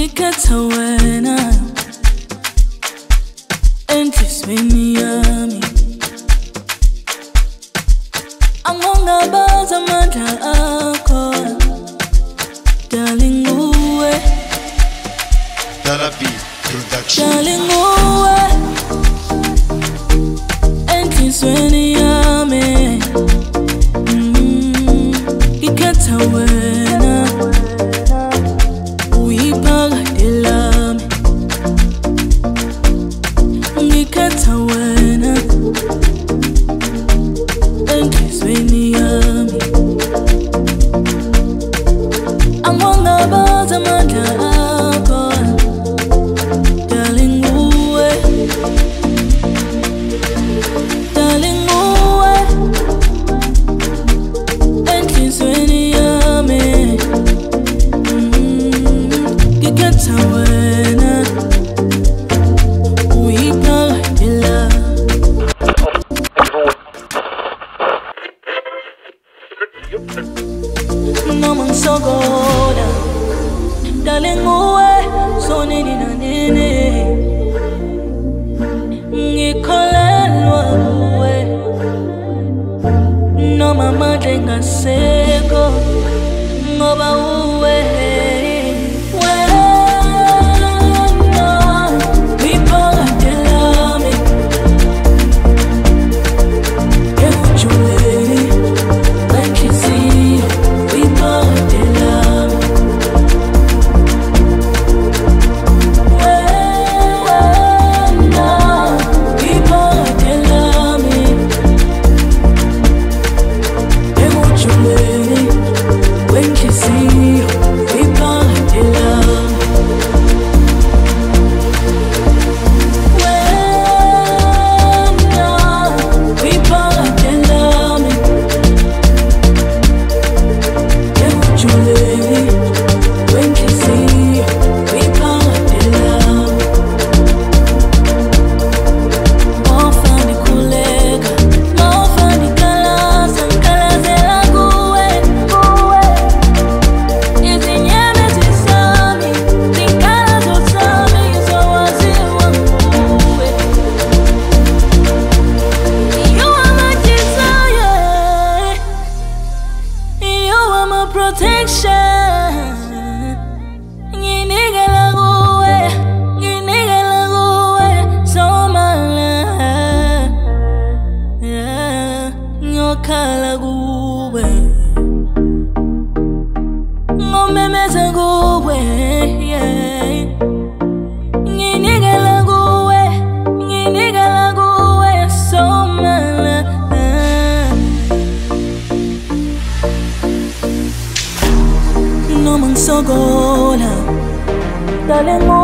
ngikhathawena enhlizweni yami angongabaza amandla akho darling uwe Sdala B production darling uwe enhlizweni yami ngikhathawena Phakade Lam ngikhathawena enhlizweni yami angongabaza amandla akho darling uwe enhlizweni yami ngikhathawena Phakade Lam noma ngisokola darling uwe sonini nanini ngikholelwa kuwe noma manje ngasekho ngoba uwe protection nginikela kuwe so mala ngiyokhala kuwe ngomemeza kuwe nginikela kuwe so mala noma ngisokola darling